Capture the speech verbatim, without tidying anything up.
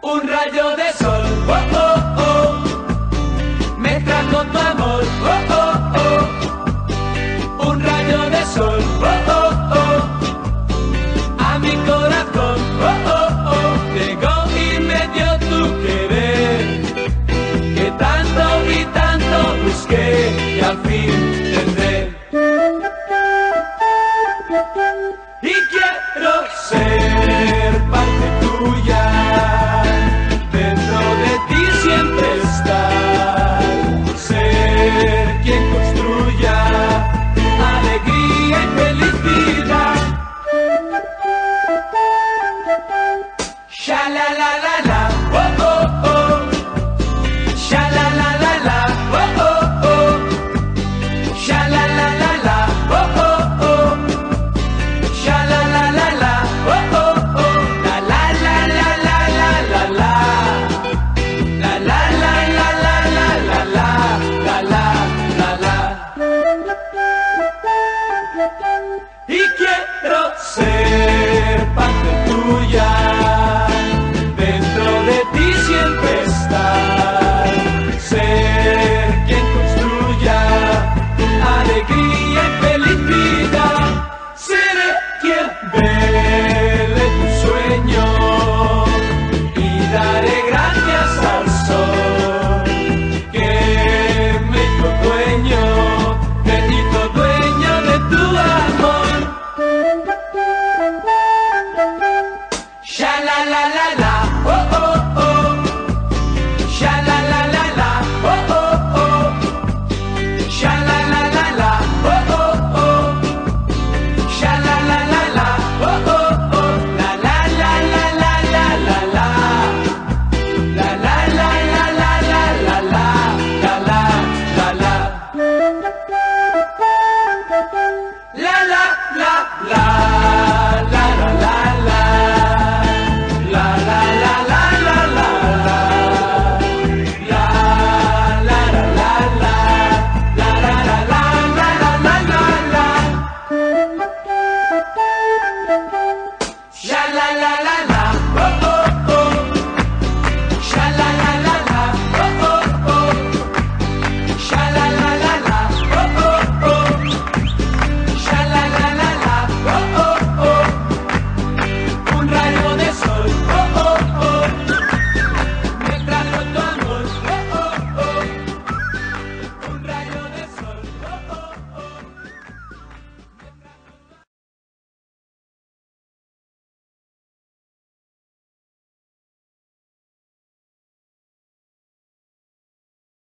Un rayo de sol, oh, oh, oh, me trajo tu amor, oh, oh, oh. Un rayo de sol, oh, oh, oh, a mi corazón, oh, oh, oh. Llegó y me dio tu querer, que tanto y tanto busqué y al fin tendré. Y quiero ser parte tuya, dentro de ti siempre estar, ser quien construya alegría y felicidad. Sha la la la la.